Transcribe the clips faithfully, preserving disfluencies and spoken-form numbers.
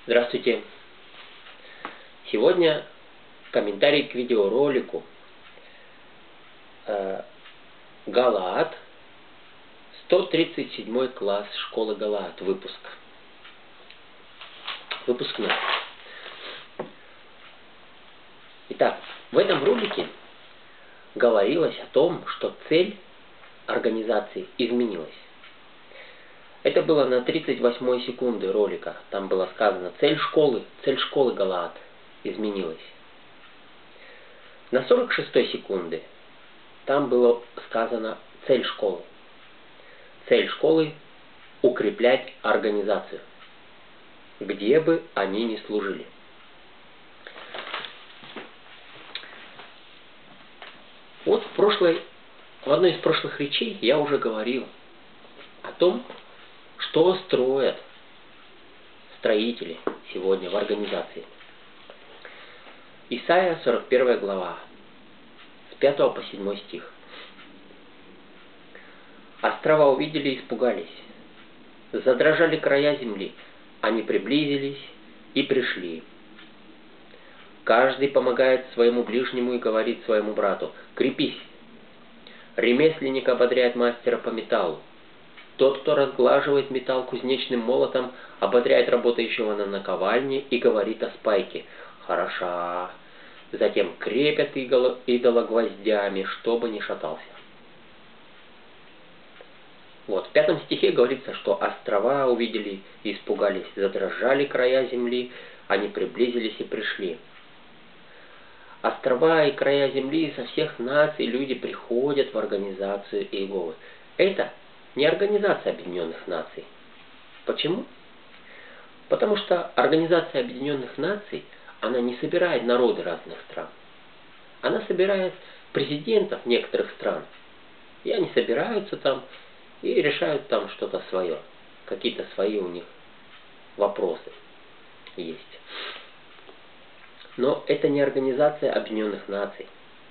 Здравствуйте! Сегодня комментарий к видеоролику э, Галаат, сто тридцать седьмой класс школы Галаат, выпуск. Выпускной. Итак, в этом ролике говорилось о том, что цель организации изменилась. Это было на тридцать восьмой секунды ролика. Там было сказано, цель школы, цель школы Галаат изменилась. На сорок шестой секунды там было сказано цель школы. Цель школы – укреплять организацию, где бы они ни служили. Вот в прошлой, в одной из прошлых речей я уже говорил о том, что строят строители сегодня в организации. Исайя, сорок первая глава, с пятого по седьмой стих. Острова увидели и испугались, задрожали края земли, они приблизились и пришли. Каждый помогает своему ближнему и говорит своему брату: крепись. Ремесленник ободряет мастера по металлу. Тот, кто разглаживает металл кузнечным молотом, ободряет работающего на наковальне и говорит о спайке: хороша. Затем крепят идола, идола гвоздями, чтобы не шатался. Вот, в пятом стихе говорится, что острова увидели и испугались, задрожали края земли, они приблизились и пришли. Острова и края земли, со всех наций люди приходят в организацию Иеговы. Это не Организация Объединенных Наций. Почему? Потому что Организация Объединенных Наций, она не собирает народы разных стран. Она собирает президентов некоторых стран. И они собираются там и решают там что-то свое. Какие-то свои у них вопросы есть. Но это не Организация Объединенных Наций.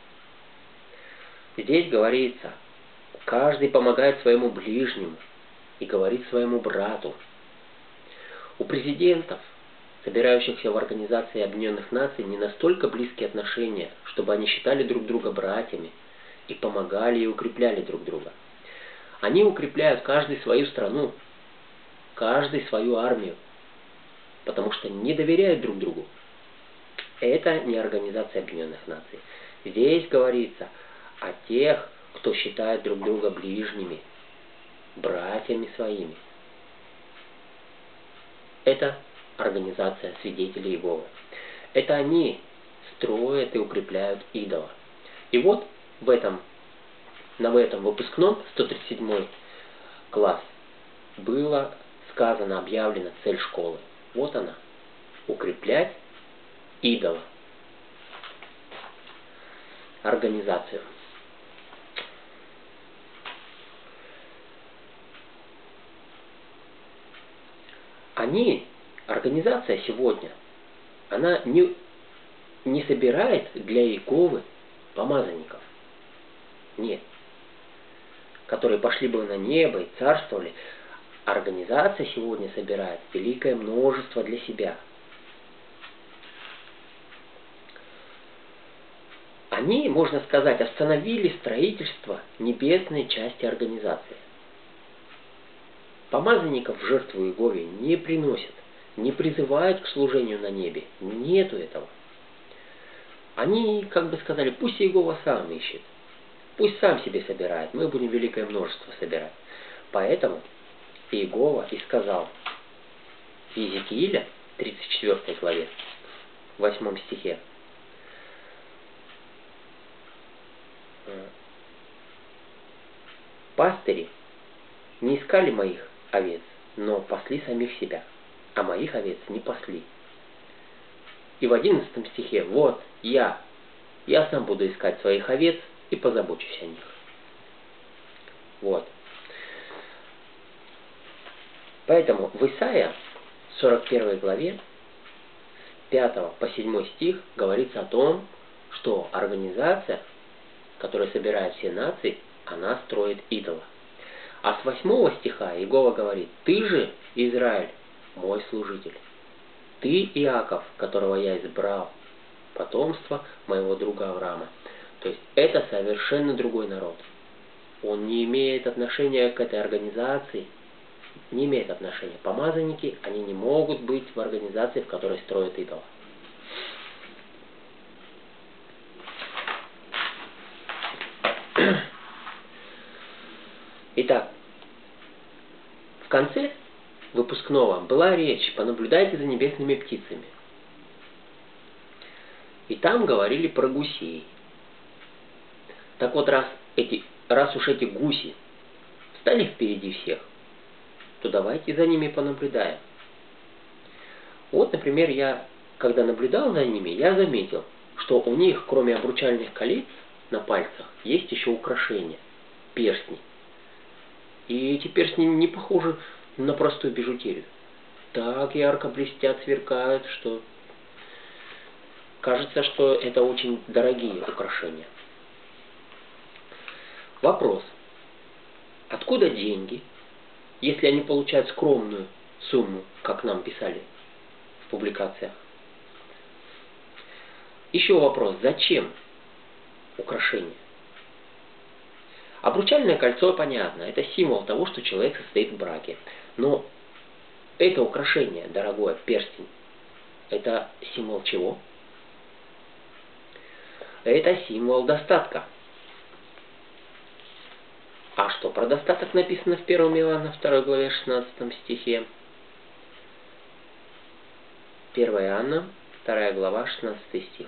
Здесь говорится, каждый помогает своему ближнему и говорит своему брату. У президентов, собирающихся в Организации Объединенных Наций, не настолько близкие отношения, чтобы они считали друг друга братьями и помогали и укрепляли друг друга. Они укрепляют каждый свою страну, каждый свою армию, потому что не доверяют друг другу. Это не Организация Объединенных Наций. Здесь говорится о тех, кто считает друг друга ближними, братьями своими. Это Организация Свидетелей Иеговы. Это они строят и укрепляют идола. И вот в этом, на этом выпускном сто тридцать седьмой класс было сказано, объявлена цель школы. Вот она. Укреплять идола. Организацию. Они, организация сегодня, она не, не собирает для Иеговы помазанников. Нет. Которые пошли бы на небо и царствовали. Организация сегодня собирает великое множество для себя. Они, можно сказать, остановили строительство небесной части организации. Помазанников в жертву Иегове не приносят, не призывают к служению на небе. Нету этого. Они, как бы сказали, пусть Иегова сам ищет. Пусть сам себе собирает. Мы будем великое множество собирать. Поэтому Иегова и сказал в Иезекииля, тридцать четвёртой главе, восьмом стихе: пастыри не искали моих овец, но пасли самих себя, а моих овец не пасли. И в одиннадцатом стихе: вот я, я сам буду искать своих овец и позабочусь о них. Вот. Поэтому в Исайя сорок первой главе с пятого по седьмой стих говорится о том, что организация, которая собирает все нации, она строит идола. А с восьмого стиха Иегова говорит: ты же, Израиль, мой служитель. ты, Иаков, которого я избрал, потомство моего друга Авраама. То есть это совершенно другой народ. Он не имеет отношения к этой организации, не имеет отношения. Помазанники, они не могут быть в организации, в которой строят идола. Итак, в конце выпускного была речь «Понаблюдайте за небесными птицами». И там говорили про гусей. Так вот, раз, эти, раз уж эти гуси стали впереди всех, то давайте за ними понаблюдаем. Вот, например, я, когда наблюдал за ними, я заметил, что у них, кроме обручальных колец на пальцах, есть еще украшения, перстни. И эти перстни не похожи на простую бижутерию. Так ярко блестят, сверкают, что кажется, что это очень дорогие украшения. Вопрос. Откуда деньги, если они получают скромную сумму, как нам писали в публикациях? Еще вопрос. Зачем украшения? Обручальное кольцо, понятно, это символ того, что человек состоит в браке. Но это украшение, дорогое, перстень, это символ чего? Это символ достатка. А что про достаток написано в первом Иоанна второй главе шестнадцатом стихе? первое Иоанна, вторая глава, шестнадцатый стих.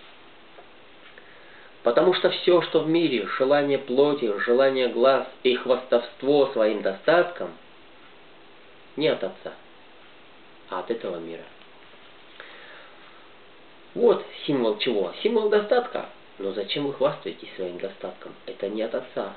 Потому что все, что в мире, желание плоти, желание глаз и хвастовство своим достатком, не от Отца, а от этого мира. Вот символ чего? Символ достатка. Но зачем вы хвастаетесь своим достатком? Это не от Отца.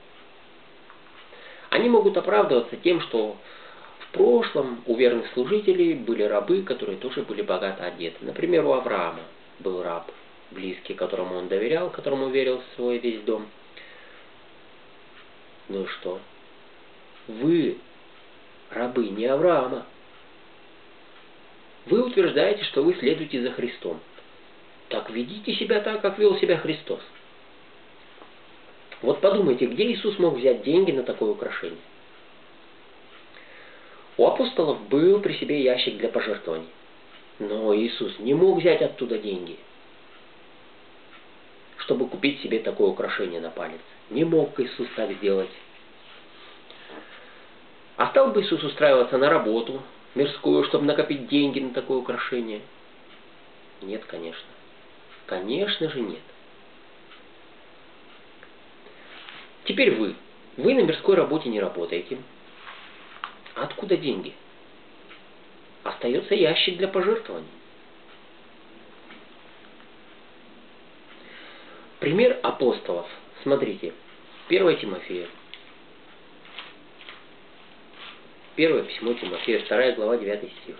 Они могут оправдываться тем, что в прошлом у верных служителей были рабы, которые тоже были богато одеты. Например, у Авраама был раб, близкий, которому он доверял, которому верил в свой весь дом. Ну и что? Вы рабы не Авраама. Вы утверждаете, что вы следуете за Христом. Так ведите себя так, как вел себя Христос. Вот подумайте, где Иисус мог взять деньги на такое украшение? У апостолов был при себе ящик для пожертвований. Но Иисус не мог взять оттуда деньги, чтобы купить себе такое украшение на палец. Не мог Иисус так сделать. А стал бы Иисус устраиваться на работу мирскую, чтобы накопить деньги на такое украшение? Нет, конечно. Конечно же нет. Теперь вы. Вы на мирской работе не работаете. А откуда деньги? Остается ящик для пожертвований. Пример апостолов. Смотрите. первое Тимофея. Первое письмо Тимофея, вторая глава, девятый стих.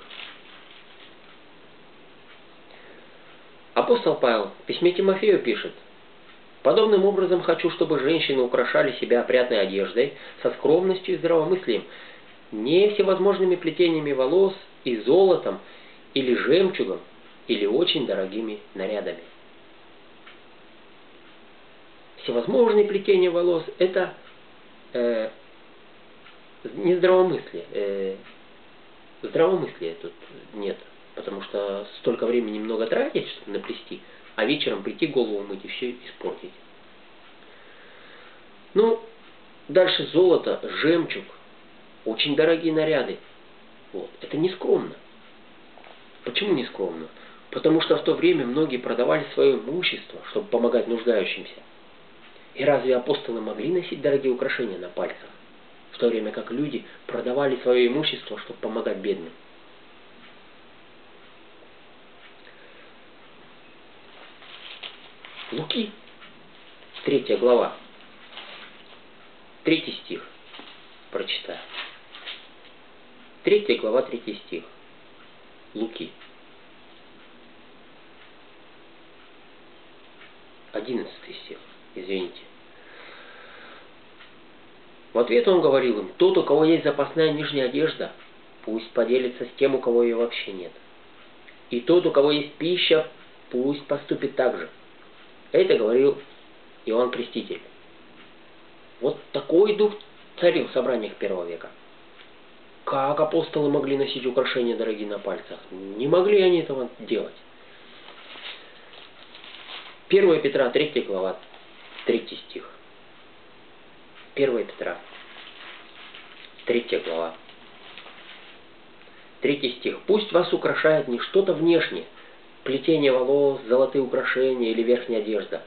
Апостол Павел в письме Тимофею пишет: «Подобным образом хочу, чтобы женщины украшали себя опрятной одеждой, со скромностью и здравомыслием, не всевозможными плетениями волос и золотом, или жемчугом, или очень дорогими нарядами». Всевозможные плетения волос – это э, не здравомыслие. Э, здравомыслия тут нет, потому что столько времени много тратить, чтобы наплести, а вечером прийти голову мыть и все испортить. Ну, дальше золото, жемчуг, очень дорогие наряды. Вот. Это не скромно. Почему не скромно? Потому что в то время многие продавали свое имущество, чтобы помогать нуждающимся. И разве апостолы могли носить дорогие украшения на пальцах, в то время как люди продавали свое имущество, чтобы помогать бедным? Луки, третья глава, третий стих, прочитаю. Третья глава, третий стих. Луки. Одиннадцатый стих, извините. В ответ он говорил им: «Тот, у кого есть запасная нижняя одежда, пусть поделится с тем, у кого ее вообще нет. и тот, у кого есть пища, пусть поступит так же. Это говорил Иоанн Креститель. Вот такой дух царил в собраниях первого века. Как апостолы могли носить украшения дорогие на пальцах? Не могли они этого делать. первое Петра, третья глава, третий стих. первое Петра, третья глава, третий стих. «Пусть вас украшает не что-то внешнее, плетение волос, золотые украшения или верхняя одежда».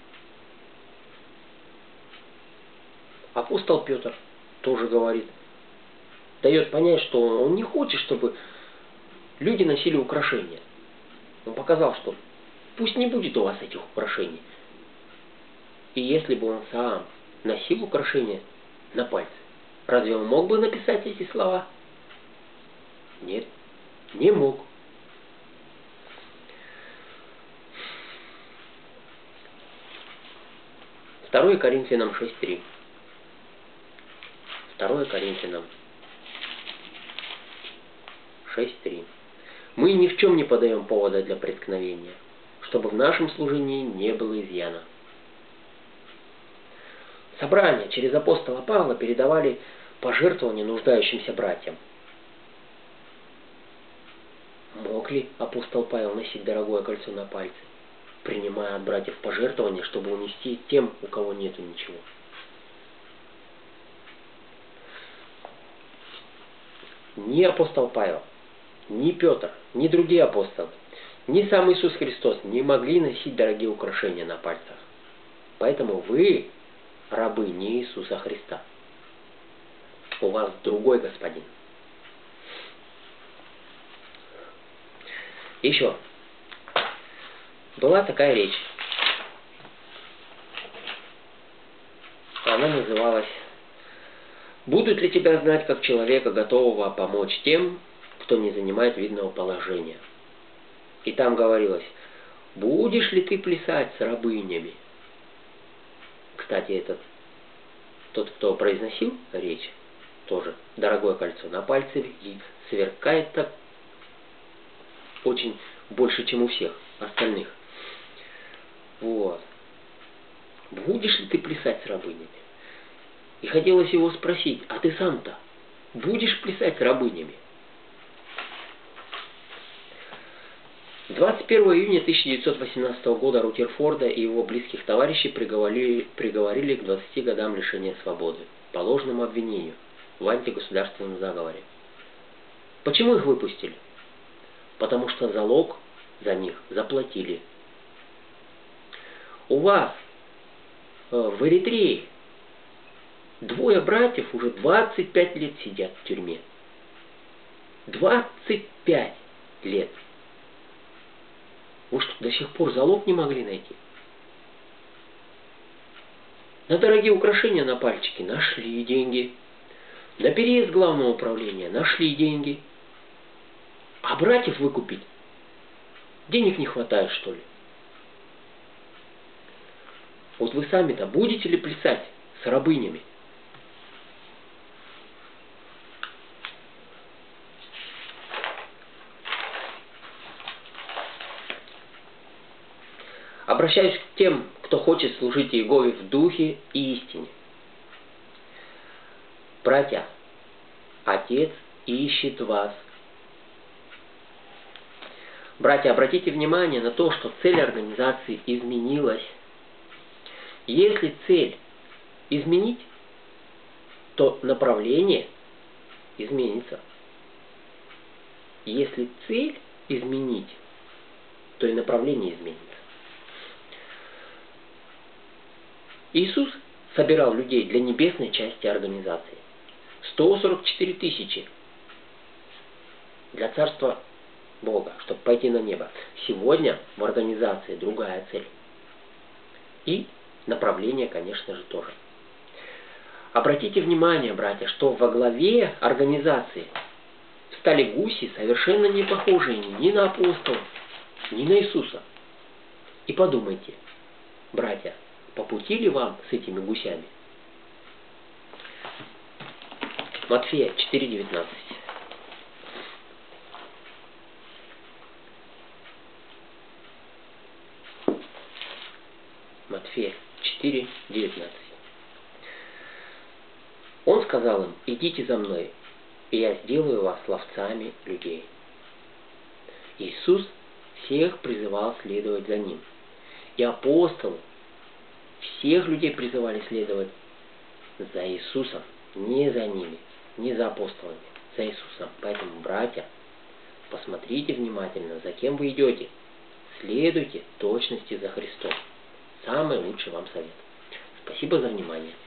Апостол Петр тоже говорит, дает понять, что он не хочет, чтобы люди носили украшения. Он показал, что пусть не будет у вас этих украшений. И если бы он сам носил украшения на пальце, разве он мог бы написать эти слова? Нет, не мог. второе Коринфянам шесть три. второе Коринфянам шесть три. Мы ни в чем не подаем повода для преткновения, чтобы в нашем служении не было изъяна. Собрания через апостола Павла передавали пожертвования нуждающимся братьям. Мог ли апостол Павел носить дорогое кольцо на пальце, принимая от братьев пожертвования, чтобы унести тем, у кого нету ничего? Ни апостол Павел, ни Петр, ни другие апостолы, ни сам Иисус Христос не могли носить дорогие украшения на пальцах. Поэтому вы рабы не Иисуса Христа. У вас другой господин. Еще. Была такая речь. Она называлась «Будут ли тебя знать как человека, готового помочь тем, кто не занимает видного положения?» И там говорилось: «Будешь ли ты плясать с рабынями?» Кстати, этот, тот, кто произносил речь, тоже дорогое кольцо на пальце, и сверкает так очень больше, чем у всех остальных. Вот. Будешь ли ты плясать с рабынями? И хотелось его спросить: а ты сам-то будешь плясать с рабынями? двадцать первого июня тысяча девятьсот восемнадцатого года Рутерфорда и его близких товарищей приговорили, приговорили к двадцати годам лишения свободы по ложному обвинению в антигосударственном заговоре. Почему их выпустили? Потому что залог за них заплатили. У вас э, в Эритрее двое братьев уже двадцать пять лет сидят в тюрьме. двадцать пять лет. Вы что, до сих пор залог не могли найти? На дорогие украшения на пальчике нашли деньги. На переезд главного управления нашли деньги. А братьев выкупить денег не хватает, что ли? Вот вы сами-то будете ли плясать с рабынями? Обращаюсь к тем, кто хочет служить Иегове в духе и истине. Братья, Отец ищет вас. Братья, обратите внимание на то, что цель организации изменилась. Если цель изменить, то направление изменится. Если цель изменить, то и направление изменится. Иисус собирал людей для небесной части организации. сто сорок четыре тысячи для Царства Бога, чтобы пойти на небо. Сегодня в организации другая цель. И направление, конечно же, тоже. Обратите внимание, братья, что во главе организации стали гуси, совершенно не похожие ни на апостолов, ни на Иисуса. И подумайте, братья, по пути ли вам с этими гусями? Матфея четыре девятнадцать. Матфея четыре, девятнадцать. Он сказал им: идите за мной, и я сделаю вас ловцами людей. Иисус всех призывал следовать за Ним. И апостолы всех людей призывали следовать за Иисусом, не за ними, не за апостолами, за Иисусом. Поэтому, братья, посмотрите внимательно, за кем вы идете. Следуйте точности за Христом. Самый лучший вам совет. Спасибо за внимание.